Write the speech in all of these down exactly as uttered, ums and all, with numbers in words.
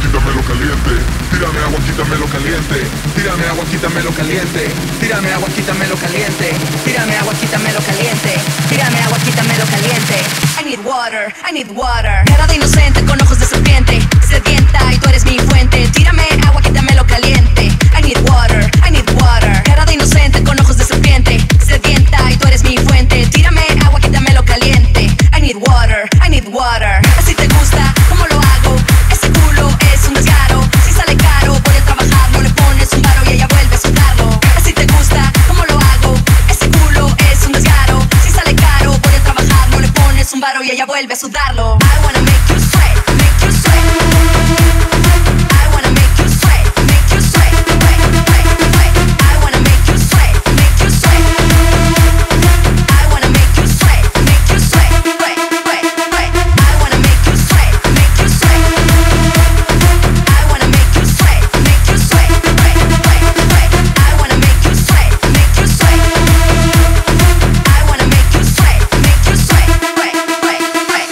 quítamelo caliente. Tírame agua, quítamelo caliente. Tírame agua, quítamelo caliente. Tírame agua, quítamelo caliente. Tírame agua, quítamelo caliente. Tírame agua, quítamelo caliente. I need water, I need water. Cara de inocente con ojos de serpiente, sedienta y tú eres mi fuente. Tírame agua, quítamelo caliente. I need water, I need water. Cara de inocente con ojos de serpiente, sedienta y tú eres mi fuente. Tírame agua, quítamelo caliente. I need water, I need water. Así te gusta, ¿cómo lo hago? Ese culo es un descaro. Si sale caro, voy a trabajar, no le pones un varo y ella vuelve a soltarlo. Así te gusta, ¿cómo lo hago? Ese culo es un descaro. Si sale caro, voy a trabajar, no le pones un varo y ella vuelve a sudarlo. I wanna make you sweat, make you sweat. I wanna make you sweat, make you sweat, sweat, sweat, sweat. I wanna make you sweat, make you sweat. I wanna make you sweat, make you sweat, sweat, sweat, sweat. I wanna make you sweat, make you sweat. I wanna make you sweat, make you sweat, sweat, sweat, sweat. I wanna make you sweat, make you sweat. I wanna make you sweat, make you sweat, sweat, sweat, sweat.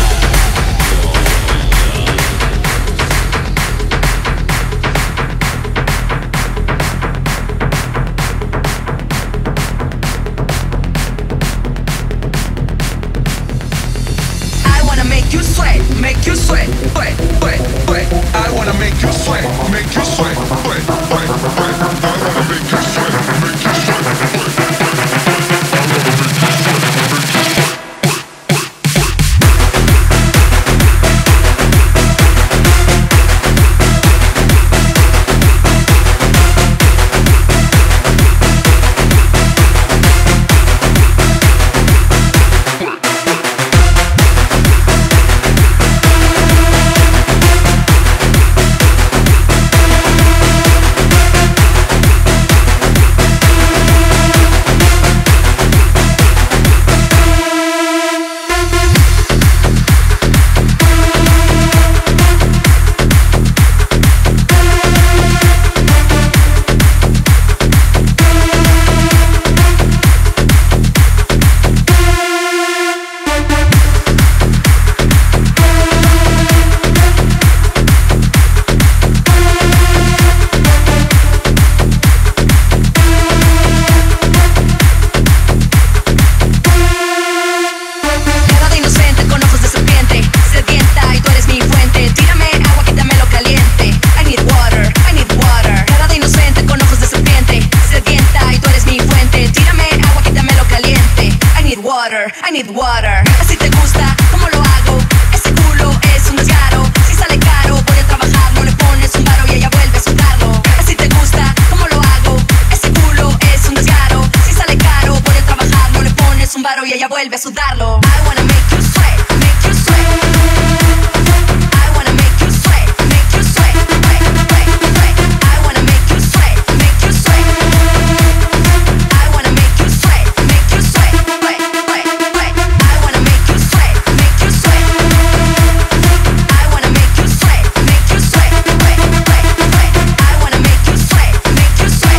I wanna make you sweat, make you sweat, sweat, sweat, sweat. I wanna make you sweat, make you sweat, sweat, sweat, sweat. I wanna make you sweat, make you sweat, sweat, sweat, sweat. I wanna make you sweat, make you sweat. Cara de inocente con ojos de serpiente, sedienta y tú eres mi fuente. Tírame agua, quítamelo caliente. I need water, I need water. Cara de inocente con ojos de serpiente, sedienta y tú eres mi fuente. Tírame agua, quítamelo caliente. I need water, I need water. Así te gusta, ¿cómo lo hago? Ese culo es un descaro. Si sale caro, voy a trabajar, no le pones un varo y ella vuelve a soltarlo. Así te gusta, ¿cómo lo hago? Ese culo es un descaro. Si sale caro, voy a trabajar, no le pones un varo y ella vuelve a sudarlo. I wanna make you sweat, make you sweat. I wanna make you sweat, make you sweat, sweat, sweat, sweat. I wanna make you sweat, make you sweat. I wanna make you sweat, make you sweat, sweat, sweat, sweat. I wanna make you sweat, make you sweat. I wanna make you sweat, make you sweat, sweat, sweat, sweat. I wanna make you sweat, make you sweat.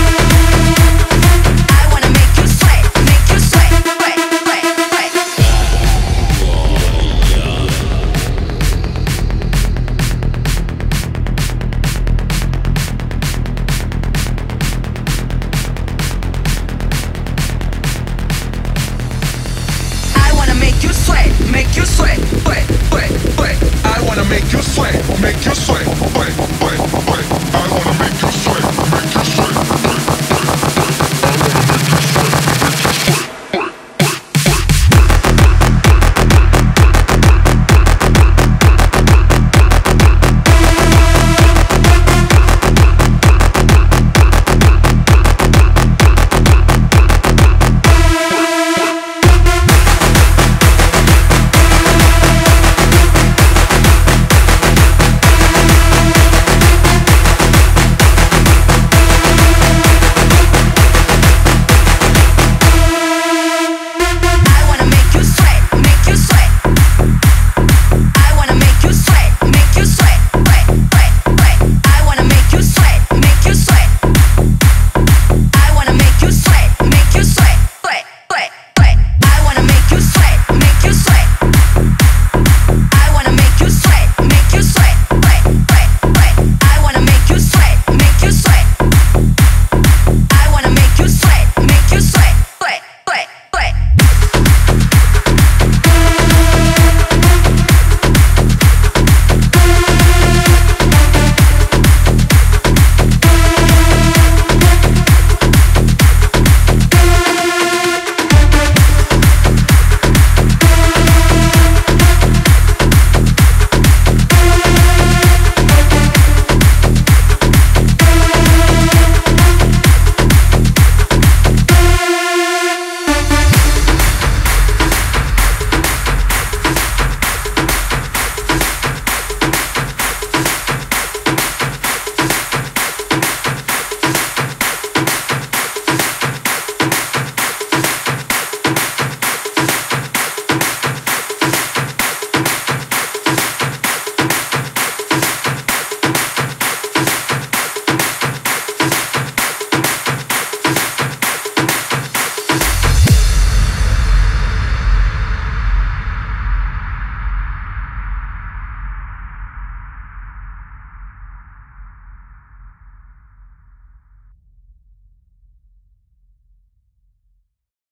I wanna make you sweat, make you sweat, sweat, sweat, sweat. I wanna make you sweat, make you sweat, sweat, sweat, sweat. I wanna make you sweat, make you sweat, sweat, sweat.